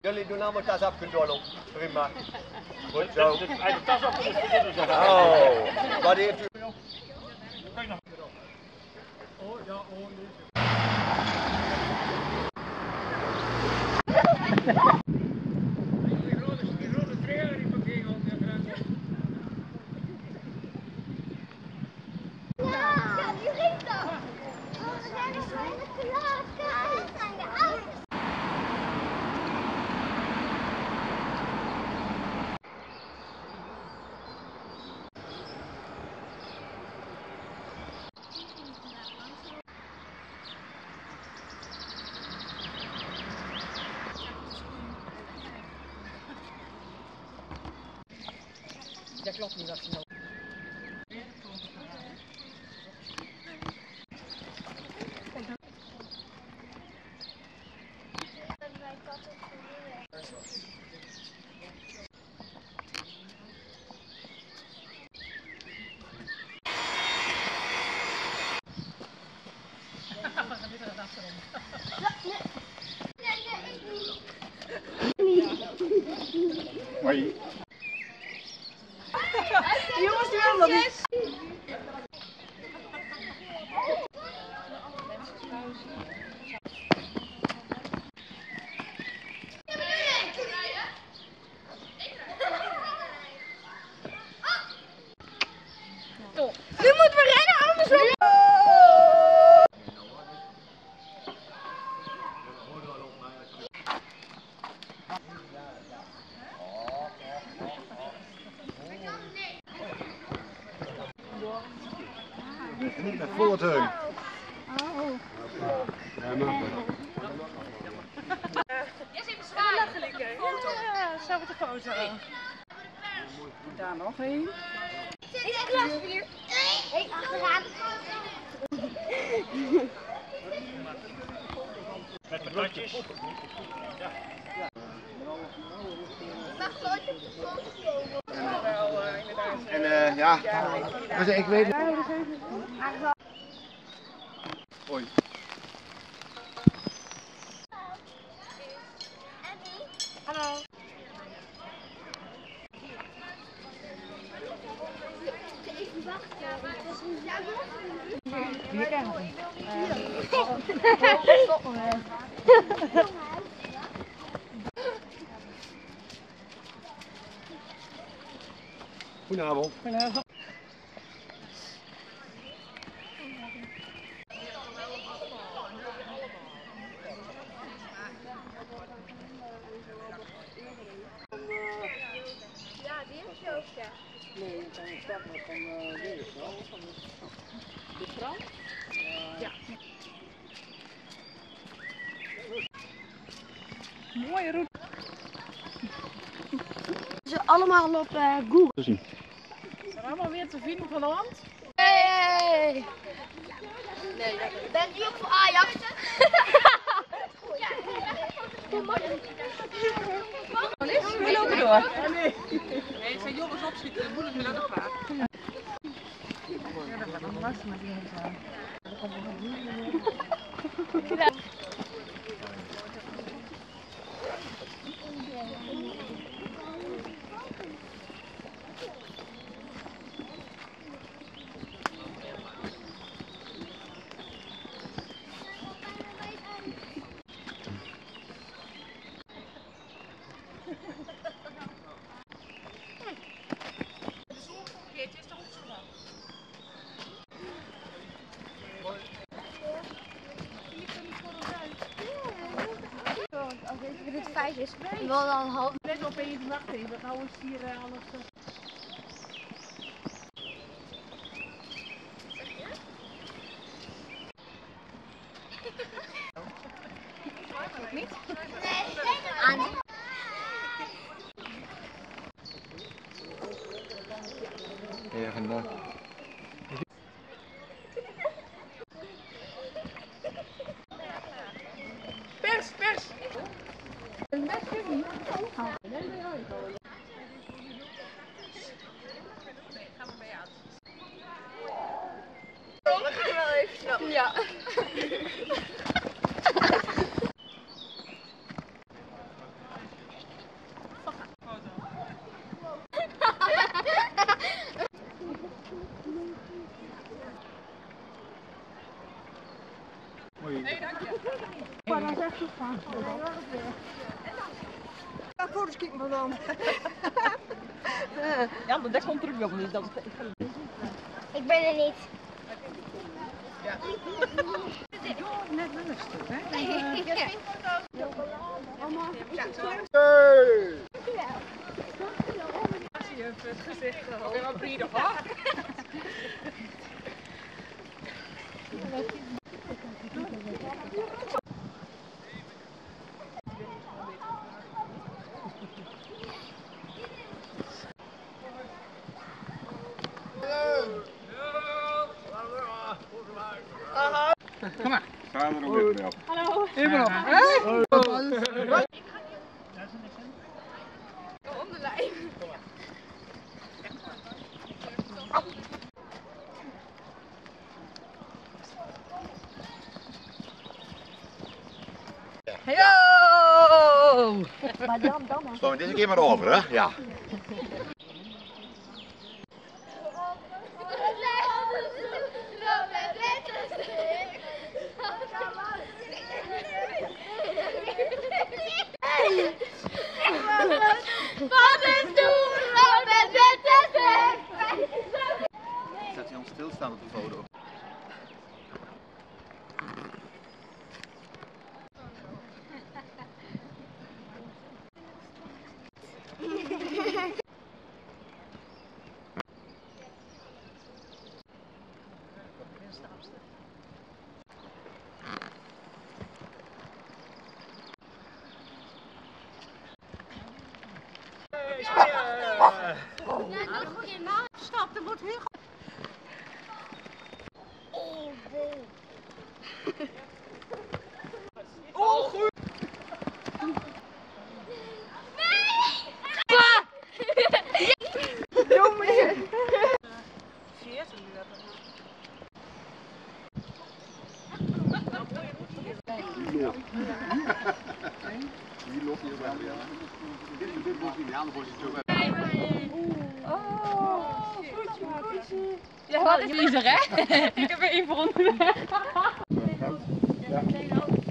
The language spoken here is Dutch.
Jullie doen allemaal tas afgedollen. Prima. Goed zo. Hij de tas af is vergeten zeggen. Oh, wat heeft u? Oh ja, oh nee. Dat klopt niet wat ze nou. Hoi. Jongens, die willen dat niet. Nu moeten we rennen, andersom. Niet met voorteun. Ja, zo met de foto. Daar nog één. Ik klas hier. Hé, achteraan. Met patatjes. Ja. Mag nooit op de foto komen. Wel, inderdaad. En ja, ik weet het. Hoi. Hallo. Even wachten. Hier krijgen we. Stop maar. Goedenavond. Ja, die heeft Joostje. Nee, dan is dat nog van deze wel. Van de Frans? Ja. Mooie route. Ze allemaal op Google. Zijn allemaal weer te vinden van de hand? Hey! Nee, bent u ook voor Ajax? We lopen door. Nee, het zijn jongens opschieten, de moeders willen ook graag. Ja, dat gaat nog lastig met die hond aan. Als deze minuut 5 is, dan wel dan half. Let op even, wacht even, nou is hier alles... Niet? Nee. Aan. Ja, vandaag. Pers, pers! Ja. Ga foto's kijken van dan. Ja, maar dat komt terug op. Dus dat... Ik ben er niet. Net rustig, hè? Hey! Het gezicht gehouden. Ik ben wel bieden hoor. Ga er nog even op. Hallo. Even nog. Om de lijn. Yo! Staan we deze keer maar over, hè? Ja. Wat is doen, Robert, met de Zet hij ons stilstaan op de foto? Stop, er wordt heel goed. Oh, goed. Jongen. Hier loopt hij wel, ja. Dit wordt niet aan, dan wordt hij zo. Ja, wat is er, hè? Ik heb er één voor onderweg. Ja.